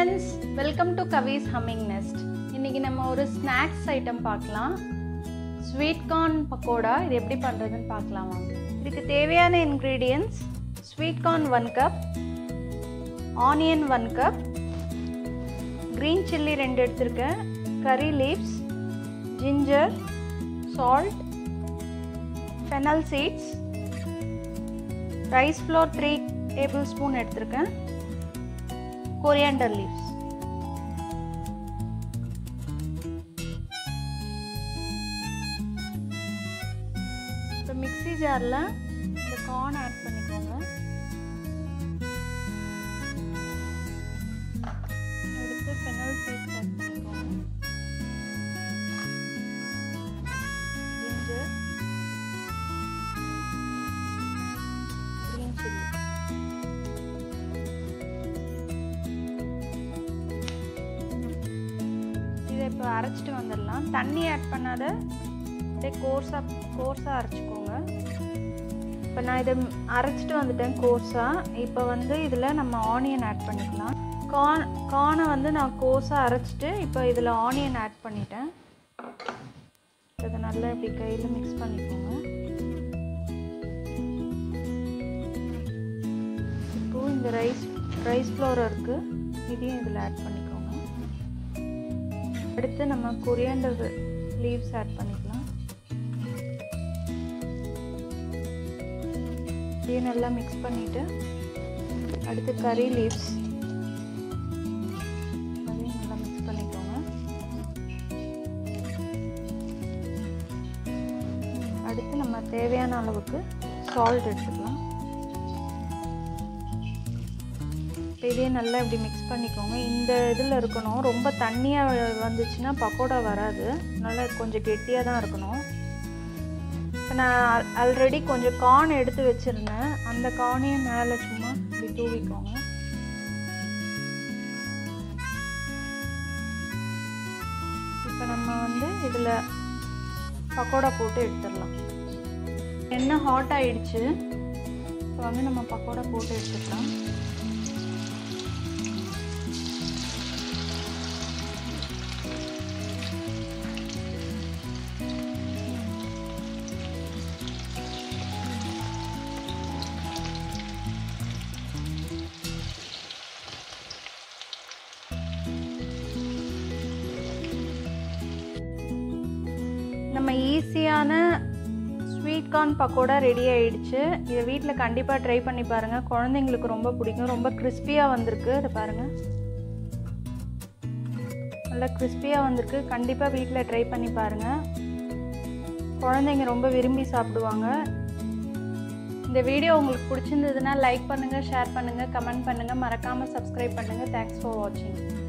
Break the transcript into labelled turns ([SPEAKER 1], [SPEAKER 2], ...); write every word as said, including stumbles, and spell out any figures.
[SPEAKER 1] friends, welcome to Kavi's Humming Nest. இன்னைக்கு நம்ம ஒரு ஸ்நாக்ஸ் ஐட்டம் பார்க்கலாம். Sweetcorn pakoda இது எப்படி பண்றதுன்னு பார்க்கலாம் வாங்க. இதுக்கு தேவையான ingredients sweetcorn one cup, onion one cup, green chilli ரெண்டு எடுத்துர்க்கேன், curry leaves, ginger, salt, fennel seeds, rice flour three tablespoon எடுத்துர்க்கேன், coriander leaves. இப்போ மிக்ஸி ஜார்ல இந்த corn ஆட் பண்ணிக்கோங்க. அடுத்து fennel seeds ஆட் பண்ணிக்கோங்க. ginger, green chilli. இப்போ அரைச்சிட்டு வந்துடலாம். தண்ணி ஆட் பண்ணாத அப்படியே கோர்ஸாக கோர்ஸாக அரைச்சிக்கோங்க. இப்போ நான் இதை அரைச்சிட்டு வந்துட்டேன் கோர்ஸாக. இப்போ வந்து இதில் நம்ம ஆனியன் ஆட் பண்ணிக்கலாம். கார்ன் கார்னை வந்து நான் கோர்ஸாக அரைச்சிட்டு இப்போ இதில் ஆனியன் ஆட் பண்ணிட்டேன். இதை நல்லா இப்படி கையில் மிக்ஸ் பண்ணிக்கோங்க. இப்போது இந்த ரைஸ் ரைஸ் ஃப்ளோர் இருக்குது, இதையும் இதில் ஆட் பண்ணிக்கோங்க. அடுத்து நம்ம கொரியாண்டர் லீவ்ஸ் ஆட் பண்ணிக்கலாம். இதையும் நல்லா மிக்ஸ் பண்ணிவிட்டு அடுத்து கறி லீவ்ஸ் அதையும் நல்லா மிக்ஸ் பண்ணிக்கோங்க. அடுத்து நம்ம தேவையான அளவுக்கு சால்ட் எடுத்துக்கலாம். இப்போ இதையும் நல்லா இப்படி மிக்ஸ் பண்ணிக்கோங்க. இந்த இதில் இருக்கணும், ரொம்ப தண்ணியாக வந்துச்சுன்னா பக்கோடா வராது, நல்லா கொஞ்சம் கெட்டியாக தான் இருக்கணும். இப்போ நான் ஆல்ரெடி கொஞ்சம் கார்ன் எடுத்து வச்சுருந்தேன், அந்த கார்னையும் மேலே சும்மா இப்படி தூவிக்கோங்க. இப்போ நம்ம வந்து இதில் பக்கோடா போட்டு எடுத்துடலாம். எண்ணெய் ஹாட் ஆகிடுச்சு, இப்போ வந்து நம்ம பக்கோடா போட்டு எடுத்துக்கலாம். நம்ம ஈஸியான ஸ்வீட் கார்ன் பக்கோடா ரெடி ஆகிடுச்சு. இதை வீட்டில் கண்டிப்பாக ட்ரை பண்ணி பாருங்கள், குழந்தைங்களுக்கு ரொம்ப பிடிக்கும். ரொம்ப கிறிஸ்பியாக வந்திருக்கு, இதை பாருங்கள், நல்லா கிறிஸ்பியாக வந்திருக்கு. கண்டிப்பாக வீட்டில் ட்ரை பண்ணி பாருங்கள், குழந்தைங்க ரொம்ப விரும்பி சாப்பிடுவாங்க. இந்த வீடியோ உங்களுக்கு பிடிச்சிருந்ததுன்னா லைக் பண்ணுங்கள், ஷேர் பண்ணுங்கள், கமெண்ட் பண்ணுங்கள், மறக்காமல் சப்ஸ்கிரைப் பண்ணுங்கள். தேங்க்ஸ் ஃபார் வாட்சிங்.